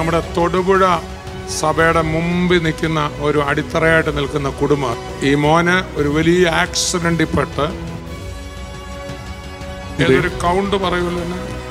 നമ്മുടെ തൊടുപുഴ സഭയുടെ മുമ്പിൽ നിൽക്കുന്ന ഒരു അടിത്തറയായിട്ട് നിൽക്കുന്ന കുടുംബം. ഈ മോന് ഒരു വലിയ ആക്സിഡന്റിൽ പെട്ട് ഏതൊരു കൗണ്ട് പറയുമല്ലോ,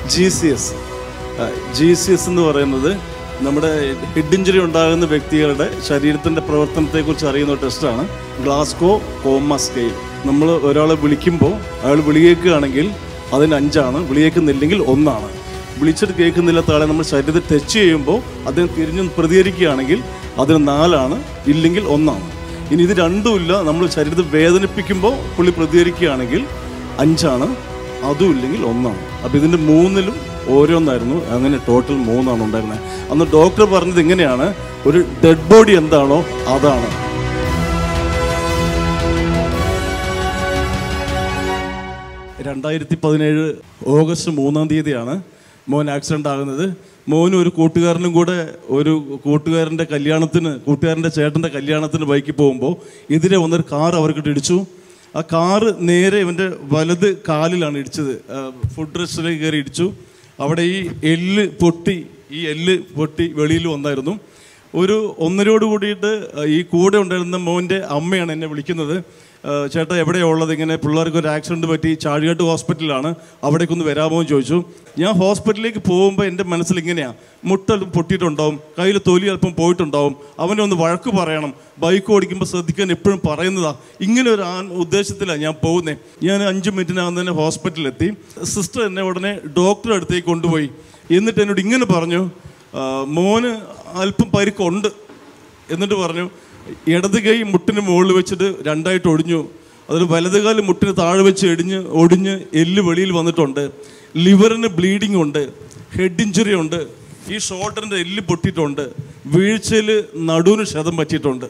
GCS എന്ന് പറയുന്നത് നമ്മുടെ ഹെഡ് ഇഞ്ചുറി ഉണ്ടാകുന്ന വ്യക്തികളുടെ ശരീരത്തിൻ്റെ പ്രവർത്തനത്തെക്കുറിച്ച് അറിയുന്ന ടെസ്റ്റാണ്. Glasgow coma scale. നമ്മൾ ഒരാളെ വിളിക്കുമ്പോൾ അയാൾ വിളി കേൾക്കുകയാണെങ്കിൽ അതിന് 5ആണ്, വിളി കേൾക്കുന്നില്ലെങ്കിൽ 1ആണ്. വിളിച്ചിട്ട് കേൾക്കുന്നില്ലാത്ത ആളെ നമ്മൾ ശരീരത്തിൽ ടച്ച് ചെയ്യുമ്പോൾ അതിന് തിരിഞ്ഞ് പ്രതികരിക്കുകയാണെങ്കിൽ അതിന് 4ആണ്, ഇല്ലെങ്കിൽ 1ആണ്. ഇനി ഇത് രണ്ടുമില്ല, നമ്മൾ ശരീരത്തെ വേദനിപ്പിക്കുമ്പോൾ പുള്ളി പ്രതികരിക്കുകയാണെങ്കിൽ 5ആണ്, അതും ഇല്ലെങ്കിൽ 1ആണ്. അപ്പോൾ ഇതിൻ്റെ 3ലും ഓരോന്നായിരുന്നു. അങ്ങനെ ടോട്ടൽ 3ആണ് ഉണ്ടായിരുന്നത്. അന്ന് ഡോക്ടർ പറഞ്ഞത് ഇങ്ങനെയാണ്, ഒരു ഡെഡ് ബോഡി എന്താണോ അതാണ്. ഓഗസ്റ്റ് 3 മോൻ ആക്സിഡൻ്റ് ആകുന്നത്. മോനും ഒരു കൂട്ടുകാരനും കൂടെ ഒരു കൂട്ടുകാരൻ്റെ ചേട്ടൻ്റെ കല്യാണത്തിന് ബൈക്കിൽ പോകുമ്പോൾ എതിരെ വന്നൊരു കാർ അവർക്കിട്ട് ഇടിച്ചു. ആ കാറ് നേരെ ഇവൻ്റെ വലത് കാലിലാണ് ഇടിച്ചത്. ഫുഡ് റെസ്റ്റിലേക്ക് കയറി ഇടിച്ചു. അവിടെ ഈ എല്ല് പൊട്ടി വെളിയിൽ വന്നായിരുന്നു. ഒരു 1:30 കൂടിയിട്ട് ഈ കൂടെ ഉണ്ടായിരുന്ന മോൻ്റെ അമ്മയാണ് എന്നെ വിളിക്കുന്നത്. ചേട്ടാ എവിടെയാണ് ഉള്ളത്, ഇങ്ങനെ പിള്ളേർക്ക് ഒരു ആക്സിഡൻറ്റ് പറ്റി, ചാഴികാട്ട് ഹോസ്പിറ്റലാണ്, അവിടേക്കൊന്ന് വരാമോ എന്ന് ചോദിച്ചു. ഞാൻ ഹോസ്പിറ്റലിലേക്ക് പോകുമ്പോൾ എൻ്റെ മനസ്സിൽ ഇങ്ങനെയാണ്, മുട്ടൽപ്പം പൊട്ടിയിട്ടുണ്ടാവും, കയ്യിൽ തൊലി അല്പം പോയിട്ടുണ്ടാവും, അവനെ ഒന്ന് വഴക്ക് പറയണം, ബൈക്ക് ഓടിക്കുമ്പോൾ ശ്രദ്ധിക്കാൻ എപ്പോഴും പറയുന്നതാണ്. ഇങ്ങനെ ഒരു ഉദ്ദേശത്തിലാണ് ഞാൻ പോകുന്നത്. ഞാൻ 5 മിനിറ്റിനകം തന്നെ ഹോസ്പിറ്റലിലെത്തി. സിസ്റ്റർ എന്നെ ഉടനെ ഡോക്ടറെ അടുത്തേക്ക് കൊണ്ടുപോയി. എന്നിട്ട് എന്നോട് ഇങ്ങനെ പറഞ്ഞു, മോന് അല്പം പരിക്കുണ്ട്. എന്നിട്ട് പറഞ്ഞു, ഇടത് കൈ മുട്ടിന് മുകളിൽ വെച്ചിട്ട് 2ആയിട്ട് ഒടിഞ്ഞു, അതിൽ വലതുകാല് മുട്ടിന് താഴെ വെച്ച് ഒടിഞ്ഞ് എല്ല് വെളിയിൽ വന്നിട്ടുണ്ട്, ലിവറിന് ബ്ലീഡിങ് ഉണ്ട്, ഹെഡ് ഇഞ്ചുറി ഉണ്ട്, ഈ ഷോൾഡറിൻ്റെ എല്ല് പൊട്ടിയിട്ടുണ്ട്, വീഴ്ചയിൽ നടുവിന് ക്ഷതം പറ്റിയിട്ടുണ്ട്.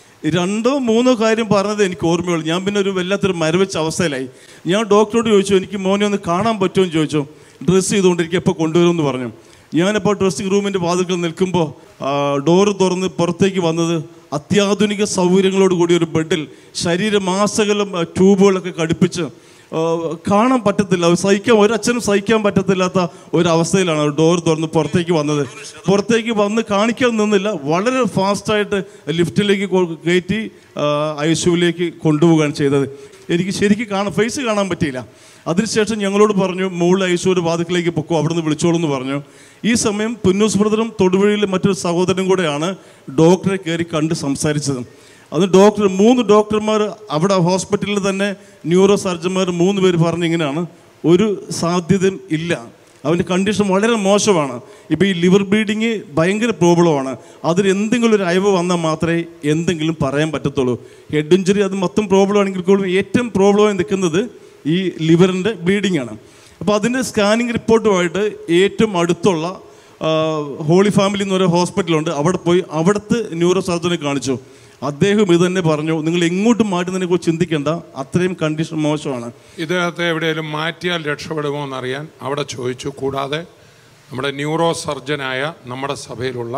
2-3 കാര്യം പറഞ്ഞത് എനിക്ക് ഓർമ്മയുള്ളൂ. ഞാൻ പിന്നെ ഒരു വല്ലാത്തൊരു മരവിച്ച അവസ്ഥയിലായി. ഞാൻ ഡോക്ടറോട് ചോദിച്ചു, എനിക്ക് മോനെ ഒന്ന് കാണാൻ പറ്റുമോ എന്ന് ചോദിച്ചു. ഡ്രസ്സ് ചെയ്തുകൊണ്ടിരിക്കുക, എപ്പോൾ കൊണ്ടുവരുമെന്ന് പറഞ്ഞു. ഞാനിപ്പോൾ ഡ്രസ്സിംഗ് റൂമിൻ്റെ വാതിൽക്കൽ നിൽക്കുമ്പോൾ ഡോറ് തുറന്ന് പുറത്തേക്ക് വന്നത് അത്യാധുനിക സൗകര്യങ്ങളോട് കൂടി ഒരു ബെഡിൽ ശരീരമാസകലം ട്യൂബുകളൊക്കെ ഘടിപ്പിച്ച് കാണാൻ പറ്റത്തില്ല, ഒരച്ഛനും സഹിക്കാൻ പറ്റത്തില്ലാത്ത ഒരവസ്ഥയിലാണ് ഡോർ തുറന്ന് പുറത്തേക്ക് വന്നത്. പുറത്തേക്ക് വന്ന് കാണിക്കാൻ നിന്നില്ല, വളരെ ഫാസ്റ്റായിട്ട് ലിഫ്റ്റിലേക്ക് കയറ്റി ICUവിലേക്ക് കൊണ്ടുപോവുകയാണ് ചെയ്തത്. എനിക്ക് ശരിക്കും ഫേസ് കാണാൻ പറ്റിയില്ല. അതിനുശേഷം ഞങ്ങളോട് പറഞ്ഞു, മുകളിൽ ICUവിൻ്റെ വാതിക്കലേക്ക് പൊക്കോ, അവിടെ നിന്ന് വിളിച്ചോളൂ എന്ന് പറഞ്ഞു. ഈ സമയം പുന്നൂസ് ബ്രദറും തൊടുപുഴയിലെ മറ്റൊരു സഹോദരനും കൂടെയാണ് ഡോക്ടറെ കയറി കണ്ട് സംസാരിച്ചത്. അത് 3 ഡോക്ടർമാർ അവിടെ ഹോസ്പിറ്റലിൽ തന്നെ, ന്യൂറോ സർജന്മാർ 3 പേര് പറഞ്ഞിങ്ങനെയാണ്, ഒരു സാധ്യതയും ഇല്ല, അവൻ്റെ കണ്ടീഷൻ വളരെ മോശമാണ്. ഇപ്പോൾ ഈ ലിവർ ബ്ലീഡിങ് ഭയങ്കര പ്രോബ്ലമാണ്. അതിൽ എന്തെങ്കിലും ഒരു അയവ് വന്നാൽ മാത്രമേ എന്തെങ്കിലും പറയാൻ പറ്റത്തുള്ളൂ. ഹെഡ് ഇഞ്ചുറി അത് മൊത്തം പ്രോബ്ലം ആണെങ്കിൽ കൂടി ഏറ്റവും പ്രോബ്ലമായി നിൽക്കുന്നത് ഈ ലിവറിൻ്റെ ബ്ലീഡിങ് ആണ്. അപ്പോൾ അതിൻ്റെ സ്കാനിങ് റിപ്പോർട്ടുമായിട്ട് ഏറ്റവും അടുത്തുള്ള ഹോളി ഫാമിലി എന്നൊരു ഹോസ്പിറ്റലുണ്ട്, അവിടെ പോയി അവിടുത്തെ ന്യൂറോ സർജനെ കാണിച്ചു. അദ്ദേഹം ഇത് തന്നെ പറഞ്ഞു, നിങ്ങൾ എങ്ങോട്ടും മാറ്റുന്നതിനെ കുറിച്ച് ചിന്തിക്കേണ്ട, അത്രയും കണ്ടീഷൻ മോശമാണ്. ഇദ്ദേഹത്തെ എവിടെയെങ്കിലും മാറ്റിയാൽ രക്ഷപ്പെടുമോ എന്നറിയാൻ അവിടെ ചോദിച്ചു. കൂടാതെ നമ്മുടെ ന്യൂറോ സർജനായ നമ്മുടെ സഭയിലുള്ള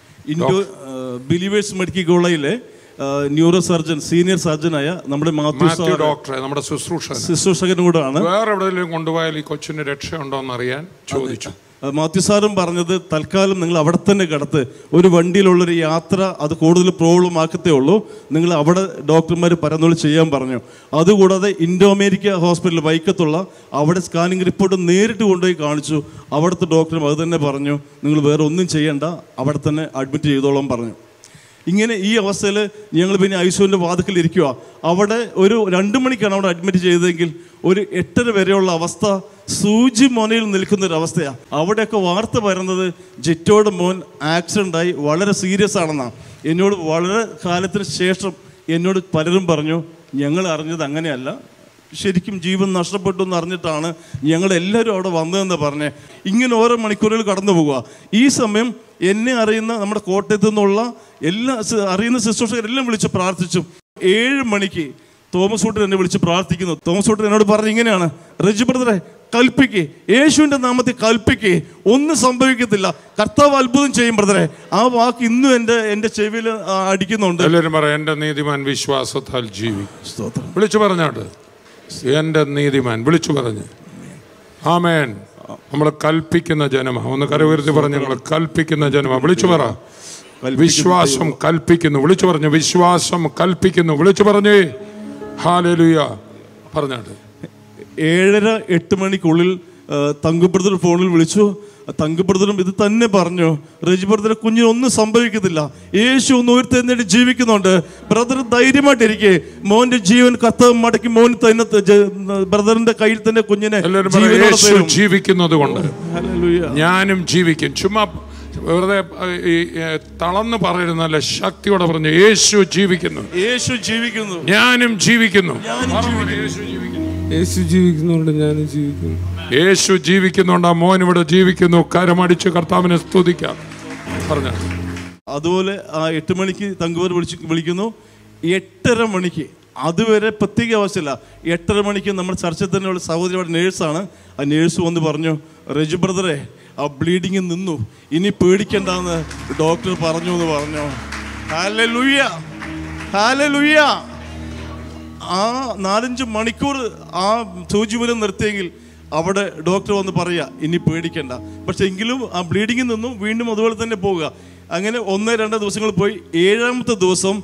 ബിലീവേഴ്സ് മെഡിക്കൽ കോളേജിലെ ന്യൂറോ സർജൻ, സീനിയർ സർജനായ നമ്മുടെ മാത്യു ഡോക്ടറെ, നമ്മുടെ ശുശ്രൂഷകനും കൂടെ ആണ്. വേറെ എവിടെയെങ്കിലും കൊണ്ടുപോയാൽ ഈ കൊച്ചിന് രക്ഷയുണ്ടോ എന്നറിയാൻ ചോദിച്ചു. മാത്യു സാറും പറഞ്ഞത്, തൽക്കാലം നിങ്ങൾ അവിടെ തന്നെ കിടത്ത്, ഒരു വണ്ടിയിലുള്ളൊരു യാത്ര അത് കൂടുതൽ പ്രോബ്ലം ആക്കത്തേ ഉള്ളൂ, നിങ്ങൾ അവിടെ ഡോക്ടർമാർ പരന്നോളി ചെയ്യാൻ പറഞ്ഞു. അതുകൂടാതെ ഇൻഡോ അമേരിക്ക ഹോസ്പിറ്റൽ വൈക്കത്തുള്ള അവിടെ സ്കാനിങ് റിപ്പോർട്ട് നേരിട്ട് കൊണ്ടുപോയി കാണിച്ചു. അവിടുത്തെ ഡോക്ടറും അത് തന്നെ പറഞ്ഞു, നിങ്ങൾ വേറെ ഒന്നും ചെയ്യേണ്ട, അവിടെ തന്നെ അഡ്മിറ്റ് ചെയ്തോളാം പറഞ്ഞു. ഇങ്ങനെ ഈ അവസ്ഥയിൽ ഞങ്ങൾ പിന്നെ ICUവിൻ്റെ വാതിക്കൽ ഇരിക്കുക. അവിടെ ഒരു 2 മണിക്കാണ് അവിടെ അഡ്മിറ്റ് ചെയ്തതെങ്കിൽ ഒരു 8:30 വരെയുള്ള അവസ്ഥ സൂചി മോനയിൽ നിൽക്കുന്നൊരവസ്ഥയാണ്. അവിടെയൊക്കെ വാർത്ത വരുന്നത് ജിറ്റോയുടെ മോൻ ആക്സിഡൻ്റായി വളരെ സീരിയസ് ആണെന്നാണ്. എന്നോട് വളരെ കാലത്തിന് ശേഷം എന്നോട് പലരും പറഞ്ഞു, ഞങ്ങൾ അറിഞ്ഞത് അങ്ങനെയല്ല, ശരിക്കും ജീവൻ നഷ്ടപ്പെട്ടു എന്ന് അറിഞ്ഞിട്ടാണ് ഞങ്ങളെല്ലാവരും അവിടെ വന്നതെന്ന് പറഞ്ഞ്. ഇങ്ങനെ ഓരോ മണിക്കൂറുകൾ കടന്നു പോകുക. ഈ സമയം എന്നെ അറിയുന്ന നമ്മുടെ കോട്ടയത്തു നിന്നുള്ള അറിയുന്ന ശുശ്രൂഷകരെല്ലാം വിളിച്ച് പ്രാർത്ഥിച്ചു. 7 മണിക്ക് തോമസ് ഊട്ടൻ എന്നെ വിളിച്ച് പ്രാർത്ഥിക്കുന്നു. തോമസ് ഊട്ടൻ എന്നോട് പറഞ്ഞ് ഇങ്ങനെയാണ്, റെജി ബ്രദറെ കൽപ്പിക്കേ, യേശുവിൻ്റെ നാമത്തിൽ കൽപ്പിക്കേ, ഒന്നും സംഭവിക്കത്തില്ല, കർത്താവ് അത്ഭുതം ചെയ്യും ബ്രദറെ. ആ വാക്ക് ഇന്നും എൻ്റെ ചെവിയിൽ അടിക്കുന്നുണ്ട്. എല്ലാവരും പറയാം, എൻ്റെ നീതിമാൻ വിശ്വാസത്താൽ ജീവിക്കും. വിളിച്ചു പറഞ്ഞോട്ട്, എൻ്റെ നീതിമാൻ വിളിച്ചു പറഞ്ഞ്. ആമേൻ. നമ്മൾ കൽപ്പിക്കുന്ന ജനമാണ്. ഒന്ന് കരവുയർത്തി പറഞ്ഞ് ഞങ്ങൾ കൽപ്പിക്കുന്ന ജനമാണ്. വിളിച്ചു പറ, വിശ്വാസം കൽപ്പിക്കുന്നു. വിളിച്ചു പറഞ്ഞു, വിശ്വാസം കൽപ്പിക്കുന്നു. വിളിച്ചു പറഞ്ഞേ ഹല്ലേലൂയ. പറഞ്ഞാട്ട് 7:30-8 മണിക്കുള്ളിൽ തങ്കു ബ്രദർ ഫോണിൽ വിളിച്ചു. തങ്കു ബ്രദറും ഇത് തന്നെ പറഞ്ഞു, റെജി ബ്രദറെ കുഞ്ഞിനൊന്നും സംഭവിക്കത്തില്ല, യേശു ഒന്ന് ഉയർത്തെഴുന്നേറ്റ് ജീവിക്കുന്നുണ്ട്, ബ്രദർ ധൈര്യമായിട്ടിരിക്കെ, മോന്റെ ജീവൻ കർത്താവ് മടക്കി മോൻ തന്നെ ബ്രദറിന്റെ കയ്യിൽ തന്നെ കുഞ്ഞിനെ ജീവിക്കുന്നത് കൊണ്ട് ഞാനും ജീവിക്കും. ചുമ്മാ വെറുതെ തളർന്ന് പറയരുന്നല്ല, ശക്തിയോടെ പറഞ്ഞു യേശു ജീവിക്കുന്നു, യേശു ജീവിക്കുന്നു, ഞാനും ജീവിക്കുന്നു. യേശു ജീവിക്കുന്നുണ്ട്, ഞാനും ജീവിക്കുന്നു. യേശു ജീവിക്കുന്നുണ്ട്. ആ മോൻ ഇവിടെ ജീവിക്കുന്നു. കരമടിച്ച് കർത്താവിനെ സ്തുതിക്കാം. പറഞ്ഞ അതുപോലെ 8 മണിക്ക് തങ്കുവർ വിളിക്കുന്നു. 8:30 മണിക്ക്, അതുവരെ പ്രത്യേക ആവശ്യമില്ല, 8:30 മണിക്ക് നമ്മുടെ ചർച്ചയിൽ തന്നെയുള്ള സഹോദരി അവിടെ നേഴ്സാണ്. ആ നേഴ്സ് വന്ന് പറഞ്ഞു, റെജി ബ്രദറെ ആ ബ്ലീഡിങ് നിന്നു, ഇനി പേടിക്കണ്ടെന്ന് ഡോക്ടർ പറഞ്ഞു എന്ന് പറഞ്ഞു. Hallelujah, hallelujah. ആ 4-5 മണിക്കൂർ ആ സൂചിമൂലം നിർത്തിയെങ്കിൽ അവിടെ ഡോക്ടർ വന്ന് പറയുക ഇനി പേടിക്കണ്ട. പക്ഷെ എങ്കിലും ആ ബ്ലീഡിങ്ങിൽ നിന്നും വീണ്ടും അതുപോലെ തന്നെ പോവുക. അങ്ങനെ 1-2 ദിവസങ്ങൾ പോയി. 7ാമത്തെ ദിവസം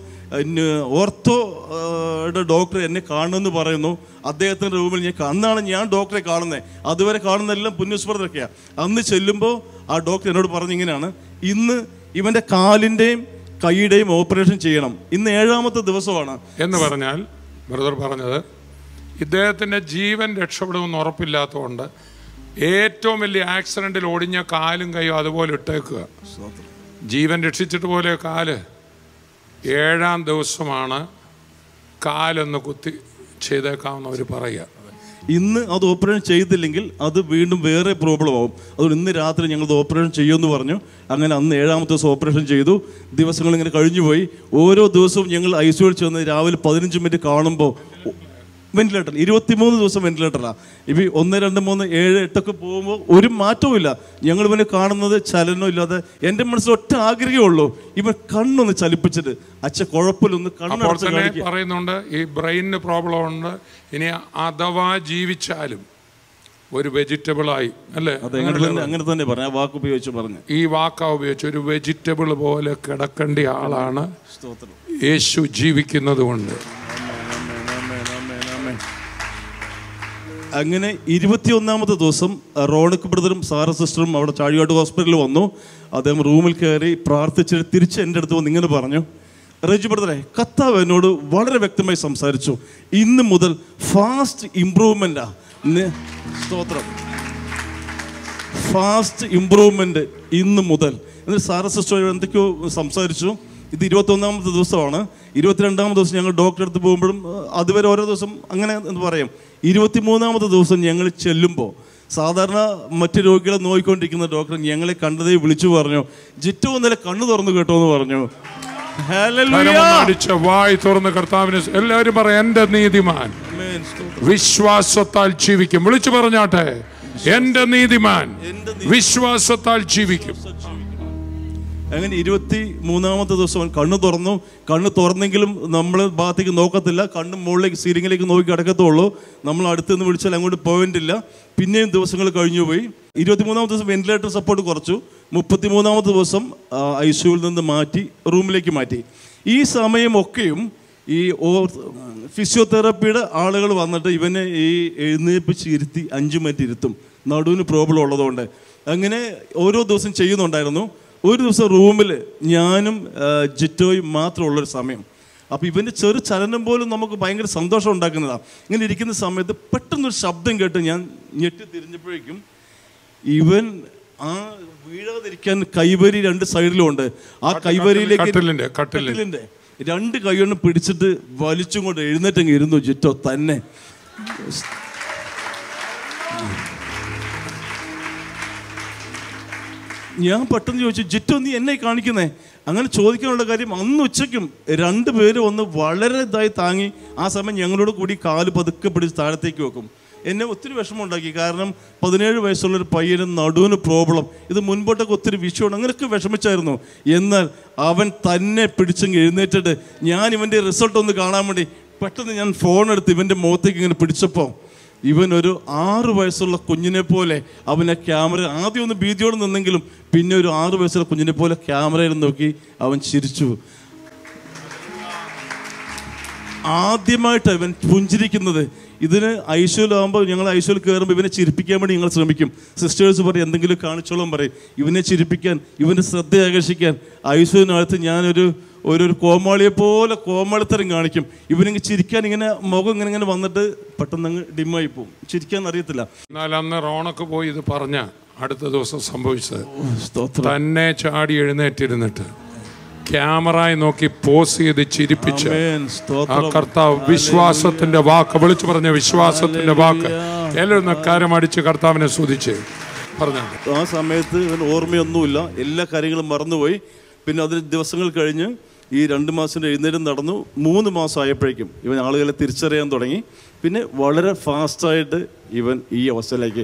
ഓർത്തോയുടെ ഡോക്ടർ എന്നെ കാണുമെന്ന് പറയുന്നു. അദ്ദേഹത്തിൻ്റെ റൂമിൽ അന്നാണ് ഞാൻ ഡോക്ടറെ കാണുന്നത്. അതുവരെ കാണുന്നതെല്ലാം പുണ്യസ്മൃതിയൊക്കെയാണ്. അന്ന് ചെല്ലുമ്പോൾ ആ ഡോക്ടർ എന്നോട് പറഞ്ഞിങ്ങനെയാണ്, ഇന്ന് ഇവൻ്റെ കാലിൻ്റെയും കൈയുടെയും ഓപ്പറേഷൻ ചെയ്യണം, ഇന്ന് 7ാമത്തെ ദിവസമാണ് എന്ന് പറഞ്ഞാൽ ബ്രദർ പറഞ്ഞത് ഇദ്ദേഹത്തിൻ്റെ ജീവൻ രക്ഷപ്പെടുമെന്ന് ഉറപ്പില്ലാത്തതുകൊണ്ട് ഏറ്റവും വലിയ ആക്സിഡൻറ്റിൽ ഒടിഞ്ഞ കാലും കൈയും അതുപോലെ ഇട്ടേക്കുക. ജീവൻ രക്ഷിച്ചിട്ട് പോലെ കാല് 7ാം ദിവസമാണ് കാലെന്ന് കുത്തി ചെയ്തേക്കാമെന്നവർ പറയുക. ഇന്ന് അത് ഓപ്പറേഷൻ ചെയ്തില്ലെങ്കിൽ അത് വീണ്ടും വേറെ പ്രോബ്ലം ആവും. അതുകൊണ്ട് ഇന്ന് രാത്രി ഞങ്ങൾ ഓപ്പറേഷൻ ചെയ്യുമെന്ന് പറഞ്ഞു. അങ്ങനെ അന്ന് 7ാമത്തെ ദിവസം ഓപ്പറേഷൻ ചെയ്തു. ദിവസങ്ങൾ ഇങ്ങനെ കഴിഞ്ഞുപോയി. ഓരോ ദിവസവും ഞങ്ങൾ ICUയിൽ ചെന്ന് രാവിലെ 15 മിനിറ്റ് കാണുമ്പോൾ വെന്റിലേറ്റർ, 23 ദിവസം വെന്റിലേറ്ററാണ്. ഇപ്പം 1, 2, 3, 7, 8 പോകുമ്പോൾ ഒരു മാറ്റവും ഇല്ല. ഞങ്ങൾ ഇവനെ കാണുന്നത് ചലനം ഇല്ലാതെ. എൻ്റെ മനസ്സിൽ ഒറ്റ ആഗ്രഹമേ ഉള്ളൂ, ഇവൻ കണ്ണൊന്ന് ചലിപ്പിച്ചിട്ട് അച്ഛൻ കുഴപ്പമില്ലൊന്ന് കണ്ണ് പറയുന്നുണ്ട്. ഈ ബ്രെയിനിന് പ്രോബ്ലം ഉണ്ട്. ഇനി അഥവാ ജീവിച്ചാലും ഒരു വെജിറ്റബിളായി അല്ലേ, അങ്ങനെ തന്നെ പറഞ്ഞു. ആ വാക്ക് ഉപയോഗിച്ച് പറഞ്ഞു, ഈ വാക്ക ഉപയോഗിച്ച് ഒരു വെജിറ്റബിൾ പോലെ കിടക്കേണ്ട ആളാണ് യേശു ജീവിക്കുന്നത് കൊണ്ട്. അങ്ങനെ 21ാമത്തെ ദിവസം റോണക്ക് ബ്രദറും സാറ സിസ്റ്ററും അവിടെ ചാഴികാട് ഹോസ്പിറ്റലിൽ വന്നു. അദ്ദേഹം റൂമിൽ കയറി പ്രാർത്ഥിച്ചിട്ട് തിരിച്ച് എൻ്റെ അടുത്ത് വന്ന് ഇങ്ങനെ പറഞ്ഞു, റെജി ബ്രദറെ കർത്താവ് എന്നോട് വളരെ വ്യക്തമായി സംസാരിച്ചു, ഇന്ന് മുതൽ ഫാസ്റ്റ് ഇംപ്രൂവ്മെൻറ്റാ. സ്തോത്രം, ഫാസ്റ്റ് ഇംപ്രൂവ്മെൻറ്റ് ഇന്ന് മുതൽ. എന്നിട്ട് സാറ സിസ്റ്റർ എന്തൊക്കെയോ സംസാരിച്ചു. ഇത് 21ാമത്തെ ദിവസമാണ്. 22ാമത്തെ ദിവസം ഞങ്ങൾ ഡോക്ടറെ അടുത്ത് പോകുമ്പോഴും അതുവരെ ഓരോ ദിവസം അങ്ങനെ എന്ന് പറയും. 23ാമത്തെ ദിവസം ഞങ്ങൾ ചെല്ലുമ്പോൾ സാധാരണ മറ്റു രോഗികളെ നോക്കിക്കൊണ്ടിരിക്കുന്ന ഡോക്ടർ ഞങ്ങളെ കണ്ടതേ വിളിച്ചു പറഞ്ഞു, ജിറ്റോ ഇന്നലെ കണ്ണു തുറന്നു കേട്ടോ എന്ന് പറഞ്ഞു. വായി തുറന്ന് കർത്താവിന് എല്ലാവരും പറയാം, എന്റെ നീതിമാൻ വിശ്വാസത്താൽ ജീവിക്കും. വിളിച്ചു പറഞ്ഞാട്ടെ, എന്റെ നീതിമാൻ വിശ്വാസത്താൽ ജീവിക്കും. അങ്ങനെ 23ാമത്തെ ദിവസം അവൻ കണ്ണ് തുറന്നു. കണ്ണ് തുറന്നെങ്കിലും നമ്മൾ ഭാഗത്തേക്ക് നോക്കത്തില്ല, കണ്ണ് മുകളിലേക്ക് സീലിങ്ങിലേക്ക് നോക്കി കിടക്കത്തുള്ളൂ. നമ്മൾ അടുത്ത് നിന്ന് വിളിച്ചാൽ അങ്ങോട്ട് പോയിന്റില്ല. പിന്നെയും ദിവസങ്ങൾ കഴിഞ്ഞു പോയി. 23ാമത്തെ ദിവസം വെന്റിലേറ്റർ സപ്പോർട്ട് കുറച്ചു. 33ാമത്തെ ദിവസം ICUവിൽ നിന്ന് മാറ്റി റൂമിലേക്ക് മാറ്റി. ഈ സമയമൊക്കെയും ഈ ഫിസിയോതെറാപ്പിയുടെ ആളുകൾ വന്നിട്ട് ഇവനെ ഈ എഴുന്നേൽപ്പിച്ച് ഇരുത്തി 5 മിനിറ്റ് ഇരുത്തും, നടുവിന് പ്രോബ്ലം ഉള്ളതുകൊണ്ട്. അങ്ങനെ ഓരോ ദിവസം ചെയ്യുന്നുണ്ടായിരുന്നു. ഒരു ദിവസം റൂമിൽ ഞാനും ജിറ്റോയും മാത്രമുള്ളൊരു സമയം. അപ്പോൾ ഇവൻ്റെ ചെറു ചലനം പോലും നമുക്ക് ഭയങ്കര സന്തോഷം ഉണ്ടാക്കുന്നതാണ്. ഇങ്ങനെ ഇരിക്കുന്ന സമയത്ത് പെട്ടെന്നൊരു ശബ്ദം കേട്ട് ഞാൻ ഞെട്ടി തിരിഞ്ഞപ്പോഴേക്കും ഇവൻ ആ വീഴാതിരിക്കാൻ കൈവരി 2 സൈഡിലും ഉണ്ട്. ആ കൈവരിയിലേക്ക് കട്ടിലിൻ്റെ 2 കൈകൊണ്ട് പിടിച്ചിട്ട് വലിച്ചും കൊണ്ട് എഴുന്നേറ്റങ്ങ് ഇരുന്നു ജിറ്റോ തന്നെ. ഞാൻ പെട്ടെന്ന് ചോദിച്ചു, ജിറ്റോ നീ എന്നെ കാണിക്കുന്നേ? അങ്ങനെ ചോദിക്കാനുള്ള കാര്യം, അന്ന് ഉച്ചയ്ക്കും 2 പേര് വന്ന് വളരെ ഇതായി താങ്ങി. ആ സമയം ഞങ്ങളോട് കൂടി കാല് പതുക്കെ പിടിച്ച് താഴത്തേക്ക് വെക്കും. എന്നെ ഒത്തിരി വിഷമമുണ്ടാക്കി. കാരണം 17 വയസ്സുള്ളൊരു പയ്യന് നടുവിന് പ്രോബ്ലം, ഇത് മുൻപോട്ടൊക്കെ ഒത്തിരി വിഷയമാണ്, അങ്ങനെയൊക്കെ വിഷമിച്ചായിരുന്നു. എന്നാൽ അവൻ തന്നെ പിടിച്ചങ്ങ് എഴുന്നേറ്റിട്ട് ഞാൻ ഇവൻ്റെ റിസൾട്ട് ഒന്ന് കാണാൻ വേണ്ടി പെട്ടെന്ന് ഞാൻ ഫോൺ എടുത്ത് ഇവൻ്റെ മുഖത്തേക്ക് ഇങ്ങനെ പിടിച്ചപ്പോൾ ഇവൻ ഒരു 6 വയസ്സുള്ള കുഞ്ഞിനെ പോലെ അവനെ ക്യാമറ ആദ്യം ഒന്ന് ഭീതിയോടെ നിന്നെങ്കിലും പിന്നെ ഒരു 6 വയസ്സുള്ള കുഞ്ഞിനെ പോലെ ക്യാമറയിൽ നോക്കി അവൻ ചിരിച്ചു. ആദ്യമായിട്ട് അവൻ പുഞ്ചിരിക്കുന്നത്. ഇതിന് ഐശ്വര്യമാകുമ്പോൾ ഞങ്ങൾ ഐശ്വര്യം കയറുമ്പോൾ ഇവനെ ചിരിപ്പിക്കാൻ വേണ്ടി ഞങ്ങൾ ശ്രമിക്കും. സിസ്റ്റേഴ്സ് പറയും എന്തെങ്കിലും കാണിച്ചോളം പറയും. ഇവനെ ചിരിപ്പിക്കാൻ, ഇവൻ്റെ ശ്രദ്ധ ആകർഷിക്കാൻ ഐശ്വര്യനകത്ത് ഞാനൊരു കോമാളിയെ പോലെ കോമാളിത്തരം കാണിക്കും. ഇവനിങ്ങനെ ചിരിക്കാൻ ഇങ്ങനെ മുഖം ഇങ്ങനെ വന്നിട്ട് പെട്ടെന്ന് അങ്ങ് ഡിമ്മായി പോകും. ചിരിക്കാൻ അറിയത്തില്ല. എന്നാൽ അന്ന് റോണക്ക് പോയി ഇത് പറഞ്ഞ അടുത്ത ദിവസം സംഭവിച്ചത് തന്നെ ചാടി എഴുന്നേറ്റിരുന്നിട്ട് ക്യാമറയെ നോക്കി പോസ് ചെയ്ത് ചിരിപ്പിച്ച് ആ കർത്താവ് വിശ്വാസത്തിന്റെ വാക്ക് വിളിച്ചു പറഞ്ഞ വിശ്വാസത്തിന്റെ വാക്ക് എല്ലാവരും കാര്യം അടിച്ച് കർത്താവിനെ സ്തുതിച്ച് പറഞ്ഞു. ആ സമയത്ത് ഇവൻ ഓർമ്മയൊന്നുമില്ല, എല്ലാ കാര്യങ്ങളും മറന്നുപോയി. പിന്നെ അതിന് ദിവസങ്ങൾ കഴിഞ്ഞ് ഈ 2 മാസത്തിൻ്റെ എഴുന്നേരം നടന്നു. 3 മാസം ആയപ്പോഴേക്കും ഇവൻ ആളുകളെ തിരിച്ചറിയാൻ തുടങ്ങി. പിന്നെ വളരെ ഫാസ്റ്റായിട്ട് ഇവൻ ഈ അവസ്ഥയിലേക്ക്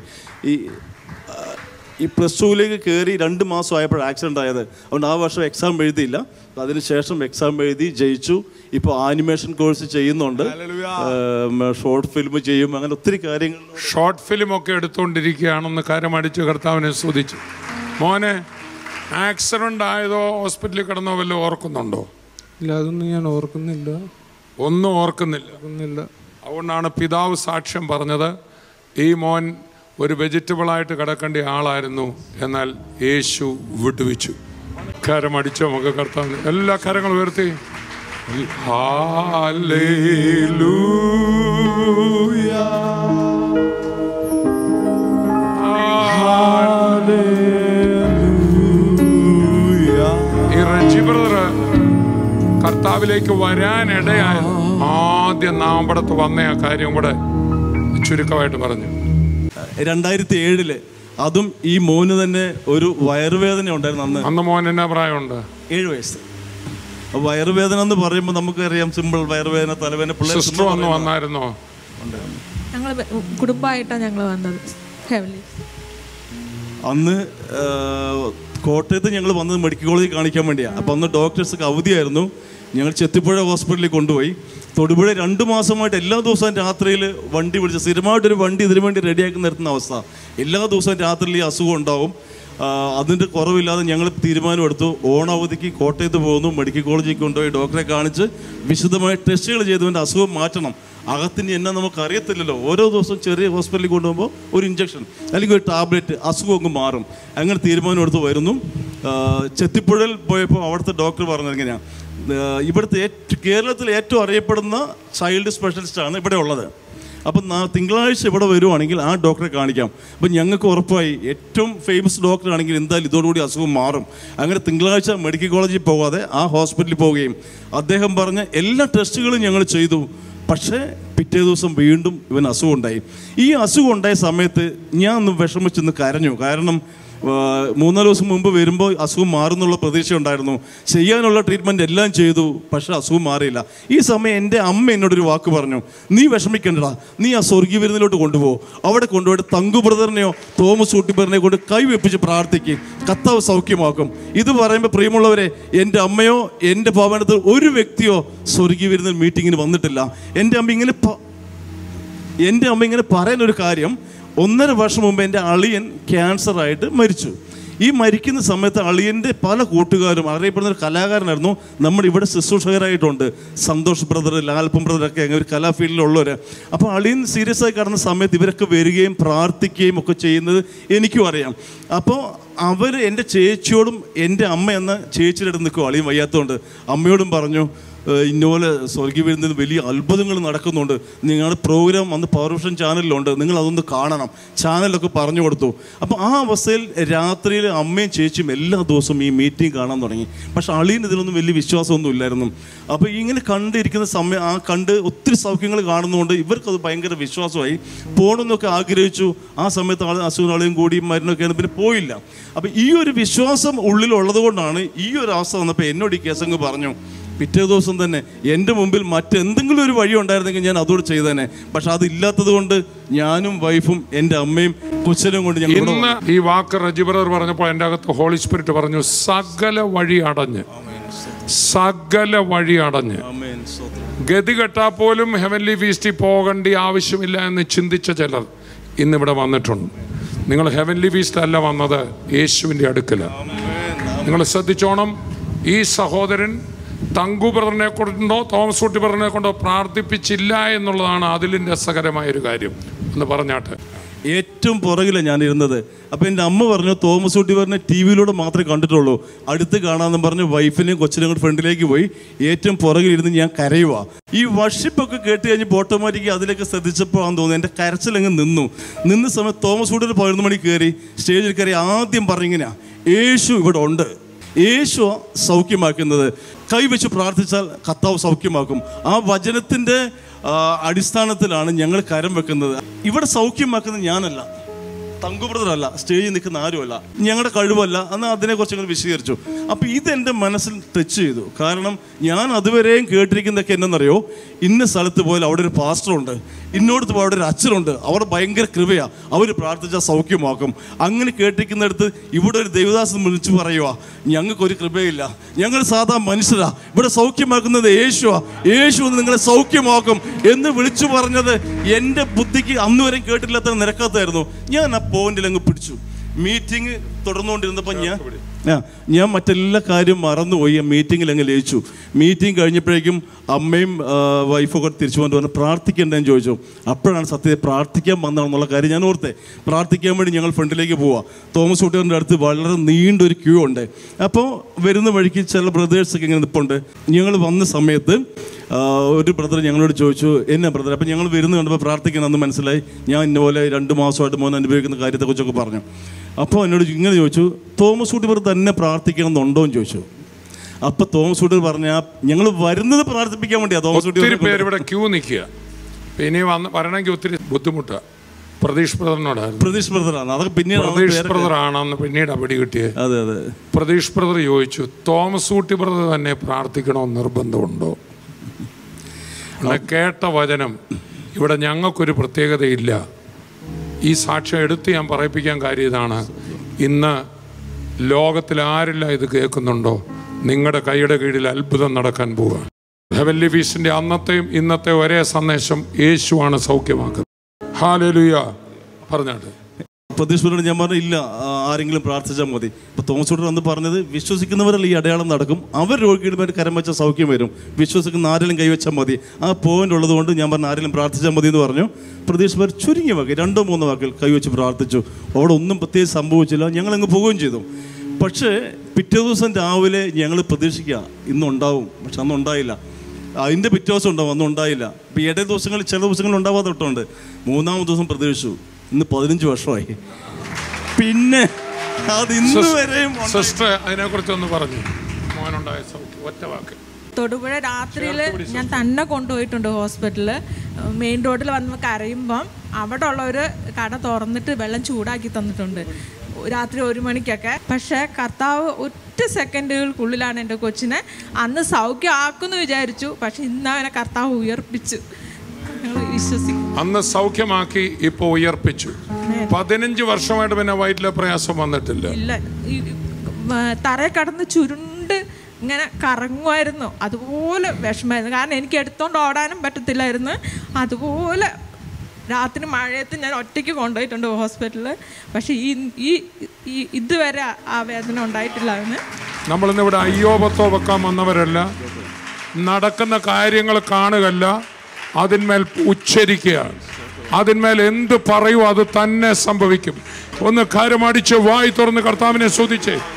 ഈ +2 കയറി 2 മാസം ആയപ്പോഴാണ് ആക്സിഡൻ്റ് ആയത്. അതുകൊണ്ട് ആ വർഷം എക്സാം എഴുതിയില്ല. അതിനുശേഷം എക്സാം എഴുതി ജയിച്ചു. ഇപ്പോൾ ആനിമേഷൻ കോഴ്സ് ചെയ്യുന്നുണ്ട്, ഷോർട്ട് ഫിലിം ചെയ്യും, അങ്ങനെ ഒത്തിരി കാര്യങ്ങൾ. ഷോർട്ട് ഫിലിം ഒക്കെ എടുത്തുകൊണ്ടിരിക്കുകയാണെന്ന് കാര്യം അടിച്ച് കർത്താവിനെ സ്തുതിച്ചു. മോനെ ആക്സിഡന്റ് ആയതോ ഹോസ്പിറ്റലിൽ കിടന്നോ വല്ലതും ഓർക്കുന്നുണ്ടോ? ഇല്ല, അതൊന്നും ഞാൻ ഓർക്കുന്നില്ല. ഒന്നും ഓർക്കുന്നില്ല. അതുകൊണ്ടാണ് പിതാവ് സാക്ഷ്യം പറഞ്ഞത്, ഈ മോൻ ഒരു വെജിറ്റബിളായിട്ട് കിടക്കേണ്ട ആളായിരുന്നു, എന്നാൽ യേശു വിട്ടുവെച്ചു. കരം അടിച്ചോ നമുക്ക് കർത്താവിന്. എല്ലാ കരങ്ങളും ഉയർത്തി ഈ റജി ബ്രദർ കർത്താവിലേക്ക് വരാനിടയായത് ആദ്യം നാമ്പടത്ത് വന്ന ആ കാര്യം കൂടെ ചുരുക്കമായിട്ട് പറഞ്ഞു. 2007 അതും ഈ മോന് തന്നെ ഒരു വയറുവേദന ഉണ്ടായിരുന്നു. അന്ന് മോൻ എന്നാ പ്രായമുണ്ട്? 7 വയസ്സ്. വയറുവേദന എന്ന് പറയുമ്പോൾ നമുക്കറിയാം, സിമ്പിൾ വയറുവേദന, തലവേദന. സിസ്റ്റർ വന്നായിരുന്നോ? ഞങ്ങൾ കുടുംബമായിട്ടാണ് ഞങ്ങൾ വന്നത്. അന്ന് കോട്ടയത്ത് ഞങ്ങൾ വന്നത് മെഡിക്കൽ കോളേജിൽ കാണിക്കാൻ വേണ്ടിയാണ്. അപ്പോൾ അന്ന് ഡോക്ടേഴ്സൊക്കെ അവധിയായിരുന്നു. ഞങ്ങൾ ചെത്തിപ്പുഴ ഹോസ്പിറ്റലിൽ കൊണ്ടുപോയി. തൊടുപുഴ 2 മാസമായിട്ട് എല്ലാ ദിവസവും രാത്രിയിൽ വണ്ടി വിളിച്ച് സ്ഥിരമായിട്ടൊരു വണ്ടി ഇതിനു വേണ്ടി റെഡിയാക്കി നിർത്തുന്ന അവസ്ഥ. എല്ലാ ദിവസവും രാത്രിയിൽ ഈ അസുഖം ഉണ്ടാവും. അതിൻ്റെ കുറവില്ലാതെ ഞങ്ങൾ തീരുമാനമെടുത്തു. ഓണാവധിക്ക് കോട്ടയത്ത് പോകുന്നു, മെഡിക്കൽ കോളേജിൽ കൊണ്ടുപോയി ഡോക്ടറെ കാണിച്ച് വിശദമായ ടെസ്റ്റുകൾ ചെയ്തവൻ്റെ അസുഖം മാറ്റണം. അകത്തിന് എന്നാ നമുക്കറിയത്തില്ലല്ലോ. ഓരോ ദിവസവും ചെറിയ ഹോസ്പിറ്റലിൽ കൊണ്ടുപോകുമ്പോൾ ഒരു ഇഞ്ചക്ഷൻ അല്ലെങ്കിൽ ഒരു ടാബ്ലറ്റ്, അസുഖം അങ്ങ് മാറും. അങ്ങനെ തീരുമാനമെടുത്ത് വരുന്നു. ചെത്തിപ്പുഴയിൽ പോയപ്പോൾ അവിടുത്തെ ഡോക്ടർ പറഞ്ഞിങ്ങനെയാണ്, ഇവിടുത്തെ കേരളത്തിൽ ഏറ്റവും അറിയപ്പെടുന്ന ചൈൽഡ് സ്പെഷ്യലിസ്റ്റാണ് ഇവിടെ ഉള്ളത്. അപ്പം തിങ്കളാഴ്ച ഇവിടെ വരുവാണെങ്കിൽ ആ ഡോക്ടറെ കാണിക്കാം. അപ്പം ഞങ്ങൾക്ക് ഉറപ്പായി ഏറ്റവും ഫേമസ് ഡോക്ടറാണെങ്കിൽ എന്തായാലും ഇതോടുകൂടി അസുഖം മാറും. അങ്ങനെ തിങ്കളാഴ്ച മെഡിക്കൽ കോളേജിൽ പോകാതെ ആ ഹോസ്പിറ്റലിൽ പോവുകയും അദ്ദേഹം പറഞ്ഞ എല്ലാ ടെസ്റ്റുകളും ഞങ്ങൾ ചെയ്തു. പക്ഷേ പിറ്റേ ദിവസം വീണ്ടും ഇവൻ അസുഖം ഉണ്ടായി. ഈ അസുഖം ഉണ്ടായ സമയത്ത് ഞാൻ ഒന്ന് വിഷമിച്ചെന്ന് കരഞ്ഞു. കാരണം 3-4 ദിവസം മുമ്പ് വരുമ്പോൾ അസുഖം മാറുന്നുള്ള പ്രതീക്ഷ ഉണ്ടായിരുന്നു. ചെയ്യാനുള്ള ട്രീറ്റ്മെൻറ്റ് എല്ലാം ചെയ്തു, പക്ഷേ അസുഖം മാറിയില്ല. ഈ സമയം എൻ്റെ അമ്മ എന്നോടൊരു വാക്ക് പറഞ്ഞു, നീ വിഷമിക്കണ്ടടാ, നീ ആ സ്വർഗീയ വിരുന്നിലോട്ട് കൊണ്ടുപോകും. അവിടെ കൊണ്ടുപോയിട്ട് തങ്കു ബ്രദറിനെയോ തോമസ് ഊട്ടിബ്രദറിനെയോ കൊണ്ട് കൈവെപ്പിച്ച് പ്രാർത്ഥിക്കും, കർത്താവ് സൗഖ്യമാക്കും. ഇത് പറയുമ്പോൾ പ്രിയമുള്ളവരെ, എൻ്റെ അമ്മയോ എൻ്റെ ഭവനത്തിൽ ഒരു വ്യക്തിയോ സ്വർഗീയ വിരുന്നിൽ മീറ്റിങ്ങിന് വന്നിട്ടില്ല. എൻ്റെ അമ്മ ഇങ്ങനെ പറയാനൊരു കാര്യം, 1.5 വർഷം മുമ്പ് എൻ്റെ അളിയൻ ക്യാൻസറായിട്ട് മരിച്ചു. ഈ മരിക്കുന്ന സമയത്ത് അളിയൻ്റെ പല കൂട്ടുകാരും, അറിയപ്പെടുന്ന ഒരു കലാകാരനായിരുന്നു, നമ്മുടെ ഇവിടെ ശുശ്രൂഷകരായിട്ടുണ്ട്. സന്തോഷ് ബ്രദർ, ലാൽപ്പം ബ്രദറൊക്കെ ഒരു കലാ ഫീൽഡിലുള്ളവർ. അപ്പോൾ അളിയൻ സീരിയസ് ആയി കിടന്ന സമയത്ത് ഇവരൊക്കെ വരികയും പ്രാർത്ഥിക്കുകയും ഒക്കെ ചെയ്യുന്നത് എനിക്കും അറിയാം. അപ്പോൾ അവർ എൻ്റെ ചേച്ചിയോടും, എൻ്റെ അമ്മ എന്ന ചേച്ചിയുടെ അടുത്ത് നിൽക്കും, അളിയൻ വയ്യാത്തതുകൊണ്ട്. അമ്മയോടും പറഞ്ഞു, ഇന്നപോലെ സ്വർഗീയ വിരുന്നിൽ വലിയ അത്ഭുതങ്ങൾ നടക്കുന്നുണ്ട്, നിങ്ങളുടെ പ്രോഗ്രാം അന്ന് പവർവിഷൻ ചാനലിലുണ്ട്, നിങ്ങൾ അതൊന്ന് കാണണം. ചാനലൊക്കെ പറഞ്ഞു കൊടുത്തു. അപ്പോൾ ആ അവസ്ഥയിൽ രാത്രിയിൽ അമ്മയും ചേച്ചിയും എല്ലാ ദിവസവും ഈ മീറ്റിംഗ് കാണാൻ തുടങ്ങി. പക്ഷെ അളിയന് ഇതിലൊന്നും വലിയ വിശ്വാസമൊന്നും ഇല്ലായിരുന്നു. അപ്പോൾ ഇങ്ങനെ കണ്ടിരിക്കുന്ന സമയം കണ്ട് ഒത്തിരി സൗഖ്യങ്ങൾ കാണുന്നതുകൊണ്ട് ഇവർക്കത് ഭയങ്കര വിശ്വാസമായി. പോകണമെന്നൊക്കെ ആഗ്രഹിച്ചു. ആ സമയത്ത് അസുഖങ്ങളെയും കൂടി മരുന്നൊക്കെയാണ്, പിന്നെ പോയില്ല. അപ്പോൾ ഈ ഒരു വിശ്വാസം ഉള്ളിലുള്ളത് കൊണ്ടാണ് ഈ ഒരു അവസ്ഥ വന്നപ്പോൾ എന്നോട് ഈ കേസങ്ങ് പറഞ്ഞു. പിറ്റേ ദിവസം തന്നെ എൻ്റെ മുമ്പിൽ മറ്റെന്തെങ്കിലും ഒരു വഴി ഉണ്ടായിരുന്നെങ്കിൽ ഞാൻ അതോട് ചെയ്തേനെ. പക്ഷെ അതില്ലാത്തത് കൊണ്ട് ഞാനും വൈഫും എൻ്റെ അമ്മയും കൊച്ചിനും കൊണ്ട് ഞങ്ങൾ ഈ വാക്ക് റജി ബ്രദർ പറഞ്ഞപ്പോൾ എൻ്റെ അകത്ത് ഹോളി സ്പിരിറ്റ് പറഞ്ഞു, സകല വഴി അടഞ്ഞ് സകല വഴി അടഞ്ഞ് ഗതി കെട്ടാ പോലും ഹെവൻലി ഫീസ്റ്റിൽ പോകേണ്ട ആവശ്യമില്ല എന്ന് ചിന്തിച്ച ചിലർ ഇന്നിവിടെ വന്നിട്ടുണ്ട്. നിങ്ങൾ ഹെവൻലി ഫീസ്റ്റ് അല്ല വന്നത്, യേശുവിൻ്റെ അടുക്കലാണ്. നിങ്ങൾ ശ്രദ്ധിച്ചോണം. ഈ സഹോദരൻ തങ്കു ബ്രദറിനെ കൊണ്ടോ തോമസ് കുട്ടി ബ്രദറിനെ കൊണ്ടോ പ്രാർത്ഥിപ്പിച്ചില്ല എന്നുള്ളതാണ് അതിലും രസകരമായൊരു കാര്യം എന്ന് പറഞ്ഞാട്ടെ. ഏറ്റവും പുറകിലാണ് ഞാനിരുന്നത്. അപ്പോൾ എൻ്റെ അമ്മ പറഞ്ഞു, തോമസ് കുട്ടി പറഞ്ഞ ടി വിയിലൂടെ മാത്രമേ കണ്ടിട്ടുള്ളൂ, അടുത്ത് കാണാമെന്ന് പറഞ്ഞ് വൈഫിനെയും കൊച്ചിനെയും കൂടെ ഫ്രണ്ടിലേക്ക് പോയി ഏറ്റവും പുറകിലിരുന്ന് ഞാൻ കരയുക. ഈ വർഷിപ്പൊക്കെ കേട്ട് കഴിഞ്ഞ് ഓട്ടോമാറ്റിക്ക് അതിലേക്ക് ശ്രദ്ധിച്ചപ്പോഴാണെന്ന് തോന്നുന്നു എൻ്റെ കരച്ചിലങ്ങ് നിന്ന സമയത്ത് തോമസ് കുട്ടി 11 മണി കയറി സ്റ്റേജിൽ കയറി ആദ്യം പറഞ്ഞിങ്ങനെ, യേശു ഇവിടെ ഉണ്ട്, യേശു സൗഖ്യമാക്കുന്നത്, കൈവച്ച് പ്രാർത്ഥിച്ചാൽ കർത്താവ് സൗഖ്യമാക്കും. ആ വചനത്തിൻ്റെ അടിസ്ഥാനത്തിലാണ് ഞങ്ങൾ കരം വെക്കുന്നത്. ഇവിടെ സൗഖ്യമാക്കുന്നത് ഞാനല്ല, തങ്കു ബ്രദറല്ല, സ്റ്റേജിൽ നിൽക്കുന്ന ആരുമല്ല, ഞങ്ങളുടെ കഴിവല്ല. എന്നാൽ അതിനെക്കുറിച്ച് ഞങ്ങൾ വിശദീകരിച്ചു. അപ്പോൾ ഇതെൻ്റെ മനസ്സിൽ ടച്ച് ചെയ്തു. കാരണം ഞാൻ അതുവരെയും കേട്ടിരിക്കുന്നതൊക്കെ എന്നറിയോ, ഇന്ന സ്ഥലത്ത് പോയാൽ അവിടെ ഒരു പാസ്റ്ററുണ്ട്, ഇന്നോടത്ത് പോയി അവിടെ ഒരു അച്ഛനുണ്ട്, അവർ ഭയങ്കര കൃപയാണ്, അവർ പ്രാർത്ഥിച്ചാൽ സൗഖ്യമാക്കും. അങ്ങനെ കേട്ടിരിക്കുന്നിടത്ത് ഇവിടെ ഒരു ദൈവദാസൻ വിളിച്ചു പറയുക, ഞങ്ങൾക്കൊരു കൃപയില്ല, ഞങ്ങൾ സാധാ മനുഷ്യരാ, ഇവിടെ സൗഖ്യമാക്കുന്നത് യേശുവാ, യേശു നിങ്ങളെ സൗഖ്യമാക്കും എന്ന് വിളിച്ചു പറഞ്ഞത് എൻ്റെ ബുദ്ധിക്ക് അന്ന് വരെ കേട്ടില്ലാത്ത നിരക്കാത്തായിരുന്നു. ഞാൻ ആ പോയിന്റിൽ അങ്ങ് പിടിച്ചു. മീറ്റിംഗ് തുടർന്നുകൊണ്ടിരുന്നപ്പോൾ ഞാൻ മറ്റെല്ലാ കാര്യം മറന്നുപോയി. മീറ്റിങ്ങിൽ അങ്ങ് ലയിച്ചു. മീറ്റിംഗ് കഴിഞ്ഞപ്പോഴേക്കും അമ്മയും വൈഫൊക്കെ തിരിച്ചു കൊണ്ട് വന്ന് പ്രാർത്ഥിക്കേണ്ടതെന്ന് ചോദിച്ചു. അപ്പോഴാണ് സത്യത്തെ പ്രാർത്ഥിക്കാൻ വന്നതെന്നുള്ള കാര്യം ഞാൻ ഓർത്തെ. പ്രാർത്ഥിക്കാൻ വേണ്ടി ഞങ്ങൾ ഫ്രണ്ടിലേക്ക് പോവാം. തോമസ് കുട്ടിയുടെ അടുത്ത് വളരെ നീണ്ടൊരു ക്യൂ ഉണ്ട്. അപ്പോൾ വരുന്ന വഴിക്ക് ചില ബ്രദേഴ്സൊക്കെ ഇങ്ങനെ നിൽപ്പുണ്ട്. ഞങ്ങൾ വന്ന സമയത്ത് ഒരു ബ്രദർ ഞങ്ങളോട് ചോദിച്ചു, എന്നാ ബ്രദർ? അപ്പം ഞങ്ങൾ വരുന്ന കണ്ടപ്പോൾ പ്രാർത്ഥിക്കണമെന്ന് മനസ്സിലായി. ഞാൻ ഇന്നപോലെ 2 മാസമായിട്ട് മോൻ അനുഭവിക്കുന്ന കാര്യത്തെക്കുറിച്ചൊക്കെ പറഞ്ഞു. അപ്പോൾ എന്നോട് ഇങ്ങനെ ചോദിച്ചു, തോമസ് കുട്ടി ബ്രദർ തന്നെ പ്രാർത്ഥിക്കണമെന്നുണ്ടോ എന്ന് ചോദിച്ചു. അപ്പോൾ തോമസ് കുട്ടി പറഞ്ഞ, ഞങ്ങൾ വരുന്നത് പ്രാർത്ഥിപ്പിക്കാൻ വേണ്ടിയാണ്. തോമസ് കുട്ടി പേര് ഇവിടെ ക്യൂ നിൽക്കുക, ഇനി വരണമെങ്കിൽ ഒത്തിരി ബുദ്ധിമുട്ടാണ്. പ്രതീഷ് ബ്രദറിനോടാണ്. പ്രതീഷ് ബ്രദറാണ്. അതൊക്കെ പിന്നീട് പ്രതീഷ് ബ്രദറാണെന്ന് പിന്നീട് പിടി കിട്ടിയത്. അതെ അതെ. പ്രതീഷ് ബ്രദർ ചോദിച്ചു, തോമസ് കുട്ടി ബ്രദർ തന്നെ പ്രാർത്ഥിക്കണമെന്ന് നിർബന്ധമുണ്ടോ? കേട്ട വചനം ഇവിടെ ഞങ്ങൾക്കൊരു പ്രത്യേകതയില്ല. ഈ സാക്ഷ്യം എടുത്ത് ഞാൻ പറയിപ്പിക്കാൻ കാര്യം ഇതാണ്. ഇന്ന് ലോകത്തിൽ ആരെല്ലാം ഇത് കേൾക്കുന്നുണ്ടോ, നിങ്ങളുടെ കൈയുടെ കീഴിൽ അത്ഭുതം നടക്കാൻ പോവുക. ഹെവൻലി ഫീസ്റ്റിന്റെ അന്നത്തെയും ഇന്നത്തെ ഒരേ സന്ദേശം, യേശുവാണ് സൗഖ്യമാക്കുന്നത്. ഹല്ലേലൂയ പറഞ്ഞാട്ട്. പ്രതീക്ഷയോട് ഞാൻ പറഞ്ഞു, ഇല്ല, ആരെങ്കിലും പ്രാർത്ഥിച്ചാൽ മതി. ഇപ്പോൾ തോമസ് കുട്ടി അന്ന് പറഞ്ഞത്, വിശ്വസിക്കുന്നവരല്ല ഈ അടയാളം നടക്കും, അവർ രോഗിയുടെ മേൽ കരം വെച്ച സൗഖ്യം വരും, വിശ്വസിക്കുന്ന ആരെങ്കിലും കൈവച്ചാൽ മതി. ആ പോയിന്റ് ഉള്ളതുകൊണ്ട് ഞാൻ പറഞ്ഞു ആരെങ്കിലും പ്രാർത്ഥിച്ചാൽ മതി എന്ന് പറഞ്ഞു. പ്രതീക്ഷ പേർ ചുരുങ്ങിയ വാക്ക് 2-3 വാക്കിൽ കൈവച്ച് പ്രാർത്ഥിച്ചു. അവിടെ ഒന്നും പ്രത്യേകിച്ച് സംഭവിച്ചില്ല. ഞങ്ങളങ്ങ് പോവുകയും ചെയ്തു. പക്ഷേ പിറ്റേ ദിവസം രാവിലെ ഞങ്ങൾ പ്രതീക്ഷിക്കുക ഇന്നുണ്ടാവും, പക്ഷെ അന്ന് ഉണ്ടായില്ല. അതിൻ്റെ പിറ്റേ ദിവസം ഉണ്ടാവും, അന്ന് ഉണ്ടായില്ല. ഇപ്പോൾ ഇടേ ദിവസങ്ങളിൽ ചില ദിവസങ്ങളിൽ ഉണ്ടാവാതെ തൊട്ടുണ്ട്. 3-ാമത്തെ ദിവസം പ്രതീക്ഷിച്ചു. ഇന്ന് 15 വർഷമായി. പിന്നെ അത് ഇന്ന് വരെയും. സിസ്റ്റർ അതിനെക്കുറിച്ചൊന്ന് പറഞ്ഞു, മോനുണ്ടായ ഒറ്റ വാക്ക്. തൊടുപുഴ രാത്രിയിൽ ഞാൻ തന്നെ കൊണ്ടുപോയിട്ടുണ്ട് ഹോസ്പിറ്റലിൽ. മെയിൻ റോഡിൽ വന്ന് കരയുമ്പം അവിടെ ഉള്ളവർ കട തുറന്നിട്ട് വെള്ളം ചൂടാക്കി തന്നിട്ടുണ്ട് രാത്രി 1 മണിക്കൊക്കെ. പക്ഷേ കർത്താവ് ഒറ്റ സെക്കൻഡുകൾക്കുള്ളിലാണ് എൻ്റെ കൊച്ചിനെ അന്ന് സൗഖ്യമാക്കുമെന്ന് വിചാരിച്ചു. പക്ഷെ ഇന്ന് അവനെ കർത്താവ് ഉയർപ്പിച്ചു. അന്ന് സൗഖ്യമാക്കി, ഇപ്പൊ ഉയർപ്പിച്ചു. 15 വർഷമായിട്ട് പിന്നെ വയറ്റിലെ പ്രയാസം വന്നിട്ടില്ല. ഇല്ല, തറയെ കടന്ന് ചുരുണ്ട് ഇങ്ങനെ കറങ്ങുമായിരുന്നു. അതുപോലെ വിഷമായിരുന്നു. കാരണം എനിക്ക് എടുത്തോണ്ട് ഓടാനും പറ്റത്തില്ലായിരുന്നു. അതുപോലെ രാത്രി മഴയത്ത് ഞാൻ ഒറ്റയ്ക്ക് കൊണ്ടുപോയിട്ടുണ്ട് ഹോസ്പിറ്റലിൽ. പക്ഷെ ഈ ഇതുവരെ ആ വേദന ഉണ്ടായിട്ടില്ല. അതിന് നമ്മളിന്നിവിടെ അയ്യോ പത്തോ വെക്കാൻ വന്നവരല്ല. നടക്കുന്ന കാര്യങ്ങൾ കാണുകയല്ല, അതിന്മേൽ ഉച്ചരിക്കുക. അതിന്മേൽ എന്ത് പറയൂ അത് തന്നെ സംഭവിക്കും. ഒന്ന് കരമടിച്ച് വായി തുറന്ന് കർത്താവിനെ സ്തുതിച്ചേ.